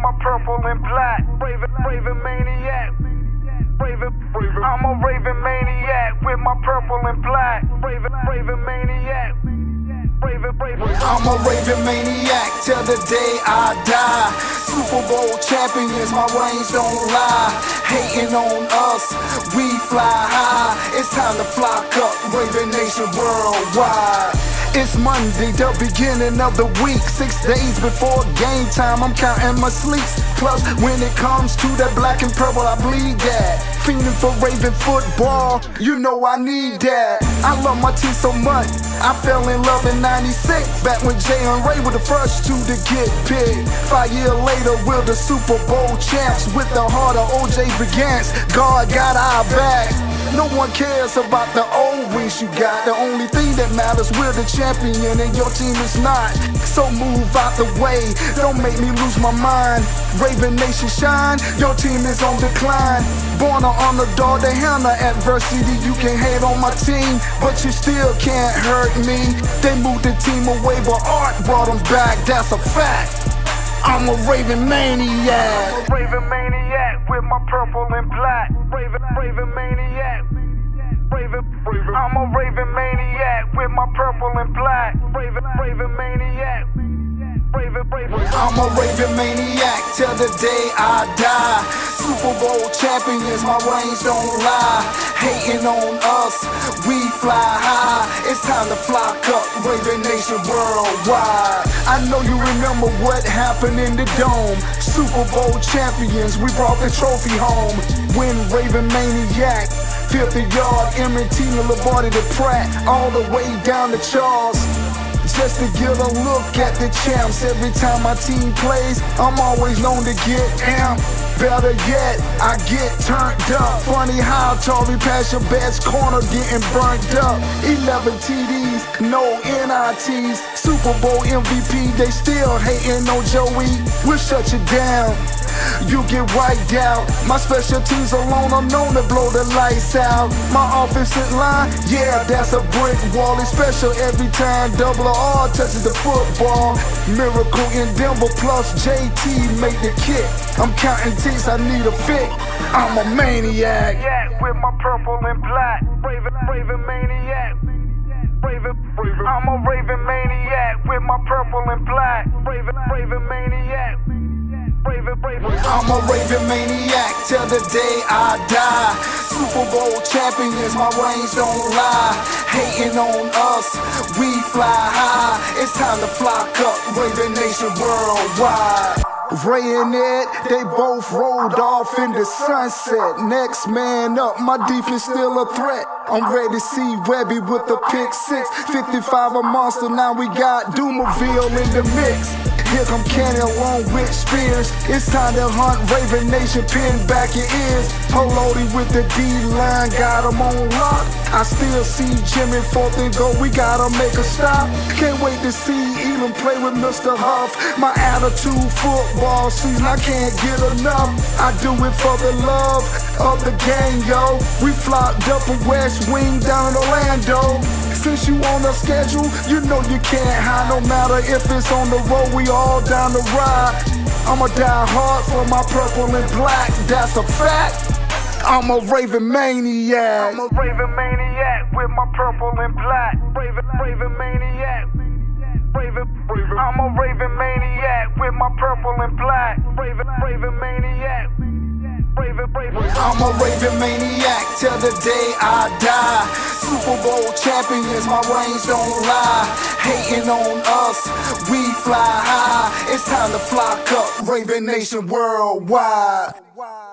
my purple and black. Raven maniac. I'm a raving maniac with my purple and black. Raven maniac. I'm a raving maniac till the day I die. Super Bowl champions, my range don't lie. Hating on us, we fly high. It's time to flock up, Raven Nation worldwide. It's Monday, the beginning of the week. 6 days before game time, I'm counting my sleeps. Plus, when it comes to that black and purple, I bleed that. Fiending for Raven football, you know I need that. I love my team so much, I fell in love in 96. Back when Jay and Ray were the first two to get picked. 5 years later, we're the Super Bowl champs. With the heart of O.J. Begans, God got our back. No one cares about the old wins you got. The only thing that matters, we're the champion and your team is not. So move out the way, don't make me lose my mind. Raven Nation shine, your team is on decline. Born an underdog, they handle adversity. You can hate on my team, but you still can't hurt me. They moved the team away, but art brought them back, that's a fact. I'm a Raven maniac. Raven maniac with my purple and black. Raven maniac. I'm a Raven maniac with my purple and black. Raven maniac. I'm a Raven maniac till the day I die. Super Bowl champions, my range don't lie. Hating on us, we fly high. It's time to flock up, Raven Nation worldwide. I know you remember what happened in the dome. Super Bowl champions, we brought the trophy home. When Raven maniac, 50-yard M&T Labarty to Pratt, all the way down to Charles. Just to get a look at the champs. Every time my team plays, I'm always known to get amped. Better yet, I get turned up. Funny how Tory pass your best corner getting burnt up. 11 TDs, no NITs. Super Bowl MVP, they still hating on Joey. We'll shut you down, you get wiped out. My special teams alone are known to blow the lights out. My offensive line, yeah, that's a brick wall. It's special every time Double R touches the football. Miracle in Denver plus JT make the kick. I'm counting ticks, I need a fit. I'm a maniac. Yeah, with my purple and black. Raven maniac. I'm a Raven maniac with my purple and black. Raven maniac. I'm a Raven maniac till the day I die. Super Bowl champions, my range don't lie. Hating on us, we fly high. It's time to flock up, Raven Nation worldwide. Ray and Ed, they both rolled off in the sunset. Next man up, my defense still a threat. I'm ready to see Webby with the pick 6. 55 a monster, now we got Dumerville in the mix. Here come Kenny along with Spears. It's time to hunt Raven Nation, pin back your ears. Haloti with the D-line, got him on lock. I still see Jimmy 4th and go, we gotta make a stop. Can't wait to see Elam play with Mr. Huff. My attitude, football season, I can't get enough. I do it for the love of the game, yo. We flopped up a West Wing down in Orlando. Since you on the schedule, you know you can't hide. No matter if it's on the road, we all down the ride. I'ma die hard for my purple and black, that's a fact. I'm a Raven maniac. I'm a Raven maniac with my purple and black. Raven maniac. I'm a Raven maniac with my purple and black. Raven maniac. I'm a Raven maniac till the day I die. Super Bowl champions, my range don't lie. Hating on us, we fly high. It's time to flock up, Raven Nation worldwide.